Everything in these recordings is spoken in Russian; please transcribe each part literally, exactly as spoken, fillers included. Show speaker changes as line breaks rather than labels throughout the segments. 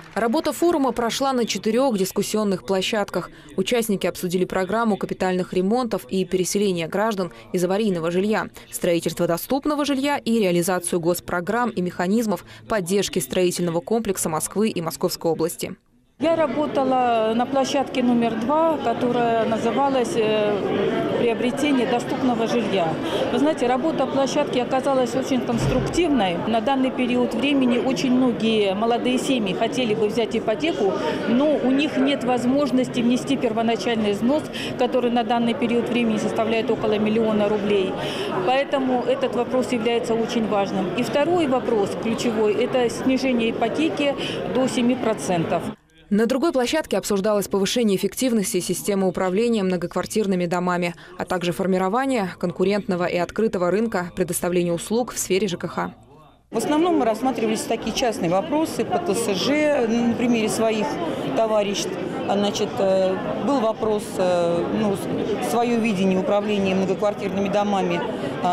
Работа форума прошла на четырех дискуссионных площадках. Участники обсудили программу капитальных ремонтов и переселения граждан из аварийного жилья, строительство доступного жилья и реализацию госпрограмм и механизмов поддержки строительного комплекса Москвы и Московской области.
Я работала на площадке номер два, которая называлась «Приобретение доступного жилья». Вы знаете, работа площадки оказалась очень конструктивной. На данный период времени очень многие молодые семьи хотели бы взять ипотеку, но у них нет возможности внести первоначальный взнос, который на данный период времени составляет около миллиона рублей. Поэтому этот вопрос является очень важным. И второй вопрос ключевой – это снижение ипотеки до семи процентов.
На другой площадке обсуждалось повышение эффективности системы управления многоквартирными домами, а также формирование конкурентного и открытого рынка предоставления услуг в сфере ЖКХ.
В основном мы рассматривались такие частные вопросы по ТСЖ на примере своих товариществ. Значит, был вопрос, ну, свое видение управления многоквартирными домами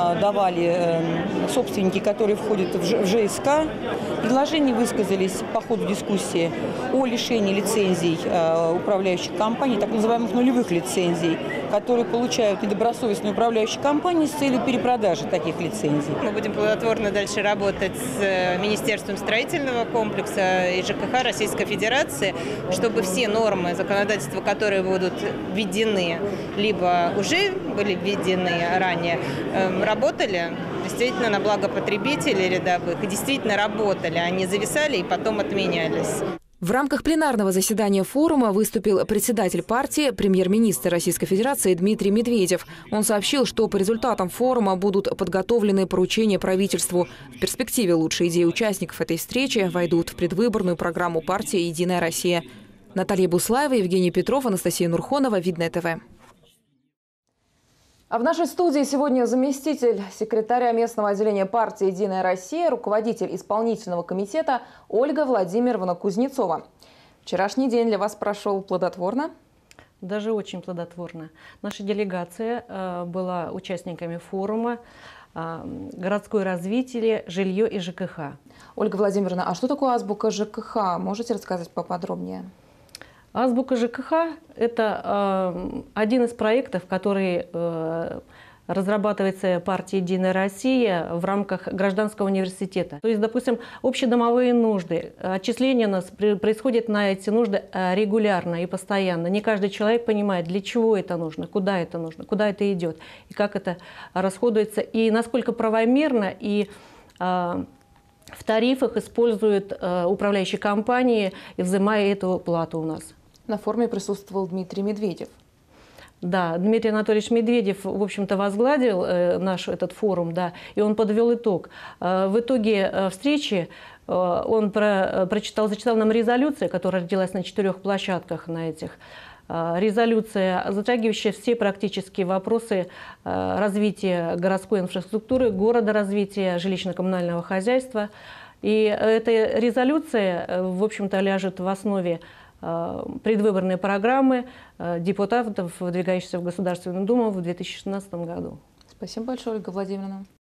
давали собственники, которые входят в ЖСК. Предложения высказались по ходу дискуссии о лишении лицензий управляющих компаний, так называемых нулевых лицензий, которые получают недобросовестные управляющие компании с целью перепродажи таких лицензий.
Мы будем плодотворно дальше работать с Министерством строительного комплекса и ЖКХ Российской Федерации, чтобы все нормы законодательства, которые будут введены, либо уже были введены ранее, работали действительно на благо потребителей рядовых, и действительно работали, они зависали и потом отменялись.
В рамках пленарного заседания форума выступил председатель партии, премьер-министр Российской Федерации Дмитрий Медведев. Он сообщил, что по результатам форума будут подготовлены поручения правительству. В перспективе лучшие идеи участников этой встречи войдут в предвыборную программу партии «Единая Россия». Наталья Буслаева, Евгений Петров, Анастасия Нурхонова, Видное ТВ. А в нашей студии сегодня заместитель секретаря местного отделения партии «Единая Россия», руководитель исполнительного комитета Ольга Владимировна Кузнецова. Вчерашний день для вас прошел плодотворно?
Даже очень плодотворно. Наша делегация э, была участниками форума э, «Городское развитие, жилье и ЖКХ».
Ольга Владимировна, а что такое азбука ЖКХ? Можете рассказать поподробнее?
Азбука ЖКХ – это э, один из проектов, который э, разрабатывается партией «Единая Россия» в рамках гражданского университета. То есть, допустим, общедомовые нужды. Отчисление у нас происходит на эти нужды регулярно и постоянно. Не каждый человек понимает, для чего это нужно, куда это нужно, куда это идет, и как это расходуется, и насколько правомерно и э, в тарифах используют э, управляющие компании, и взимая эту плату у нас.
На форуме присутствовал Дмитрий Медведев.
Да, Дмитрий Анатольевич Медведев, в общем-то, возглавил э, наш этот форум, да, и он подвел итог. Э, в итоге э, встречи э, он про, прочитал, зачитал нам резолюцию, которая родилась на четырех площадках на этих. Э, резолюция, затрагивающая все практические вопросы э, развития городской инфраструктуры, городоразвития, жилищно-коммунального хозяйства. И эта резолюция, в общем-то, ляжет в основе предвыборные программы депутатов, выдвигающихся в Государственную Думу в две тысячи шестнадцатом году.
Спасибо большое, Ольга Владимировна.